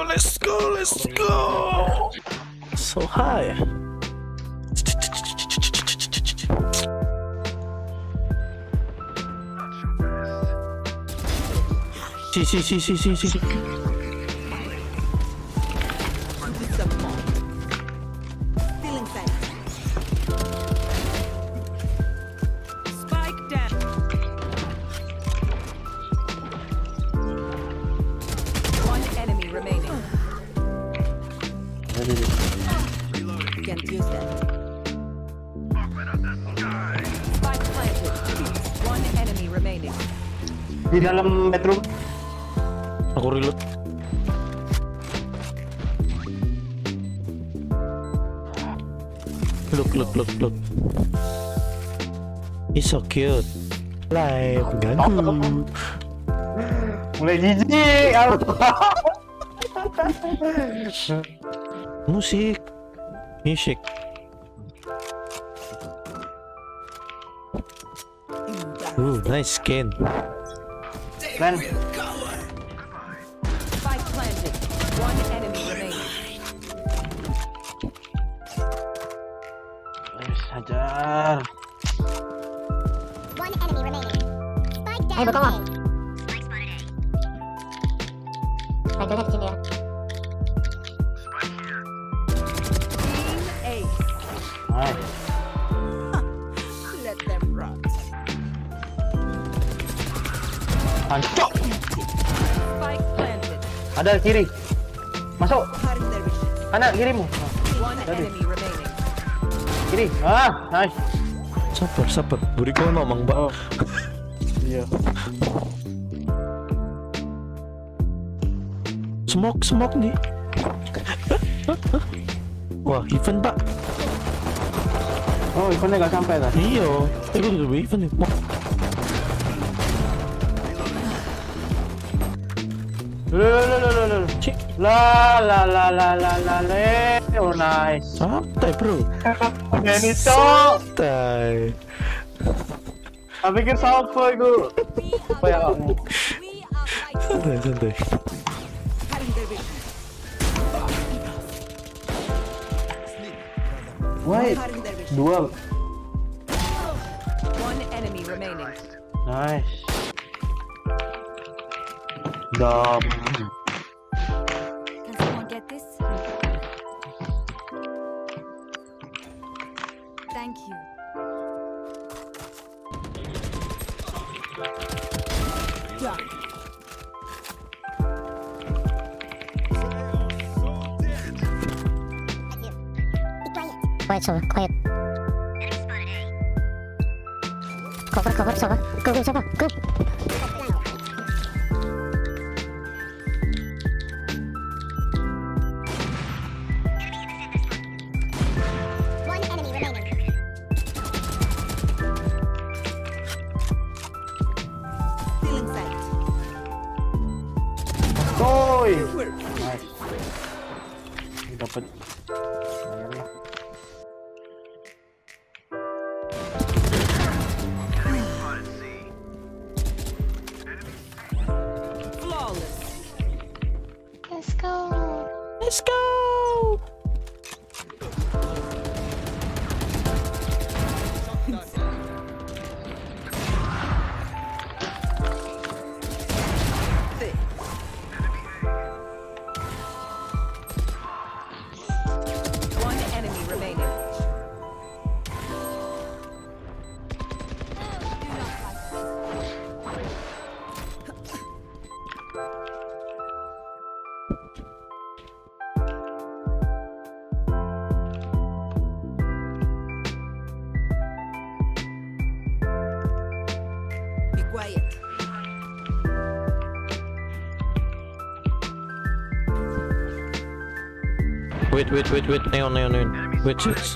let's go, let's go. So high. Si. Can't use that. Spike planted. One enemy remaining. Di dalam bedroom. Aku reload. Look. He's so cute. Live ganggu. Mulai jijik. Musik. Nice skin. Man. Spike planted. One enemy remaining. Hajar. One enemy remaining. Spike down. Ayo berkawan. A. Spike-nya di sini ya. Team Ace. Nice. Let them rot. Hancur. Spike planted. Ada kiri. Masuk. Cutting their vision. Kanan kirimu. One enemy remaining. Kiri. Nice. Sabar. Buri kau ngomong, Mbak. Oh. Iya. Smoke nih. Wah, event Pak. Oh, eventnya nggak sampai kan? Iya, itu udah event nih. Cik. Oh nice. Santai bro. Ini cok. Santai. Aku pikir siapa itu? Apa ya kamu? Santai. Cutting their vision. Wait, Cutting their vision. dua. One enemy remaining. Nice. Dom. Can someone get this? Thank you. Done. Quiet, Sova. Quiet. Cover, Sova. Go, Sova. Go. One enemy remaining. Stealing sight. Toy. Nice. Dapat. Lumayan lah. Flawless. Let's go. Let's go. One enemy remaining. Be quiet. Wait. Neon. Wait, shit.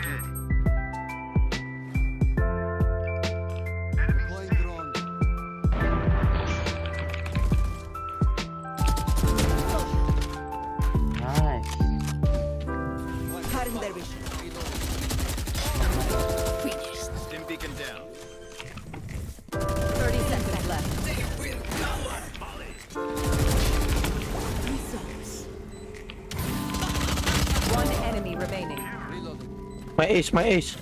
Nice. Cutting their vision. Stim beacon down. 30 seconds left. My ace, my ace.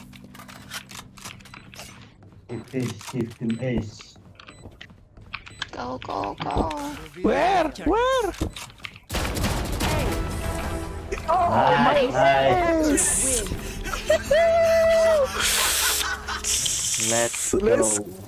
Shift in ace. Go, go, go. Where? Where? Nice. Let's go.